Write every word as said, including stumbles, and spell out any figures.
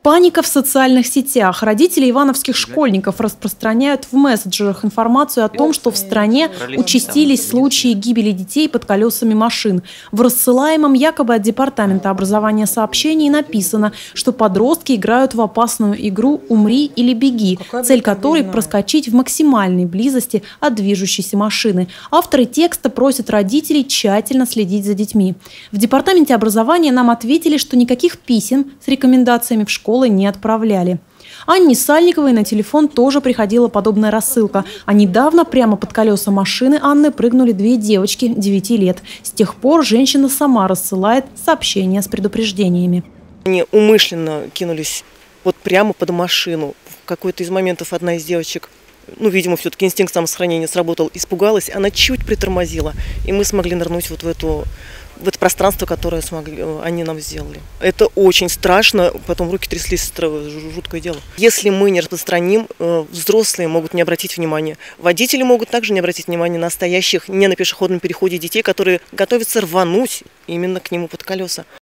Паника в социальных сетях. Родители ивановских школьников распространяют в мессенджерах информацию о том, что в стране участились случаи гибели детей под колесами машин. В рассылаемом якобы от Департамента образования сообщении написано, что подростки играют в опасную игру «Умри или беги», цель которой – проскочить в максимальной близости от движущейся машины. Авторы текста просят родителей тщательно следить за детьми. В Департаменте образования нам ответили, что никаких писем с рекомендациями в школу не отправляли. Анне Сальниковой на телефон тоже приходила подобная рассылка. А недавно прямо под колеса машины Анны прыгнули две девочки девяти лет. С тех пор женщина сама рассылает сообщения с предупреждениями. Они умышленно кинулись вот прямо под машину. В какой-то из моментов одна из девочек, ну, видимо, все-таки инстинкт самосохранения сработал, испугалась, она чуть притормозила, и мы смогли нырнуть вот в эту в это пространство, которое смогли, они нам сделали. Это очень страшно, потом руки тряслись, жуткое дело. Если мы не распространим, взрослые могут не обратить внимания. Водители могут также не обратить внимания на стоящих не на пешеходном переходе детей, которые готовятся рвануть именно к нему под колеса.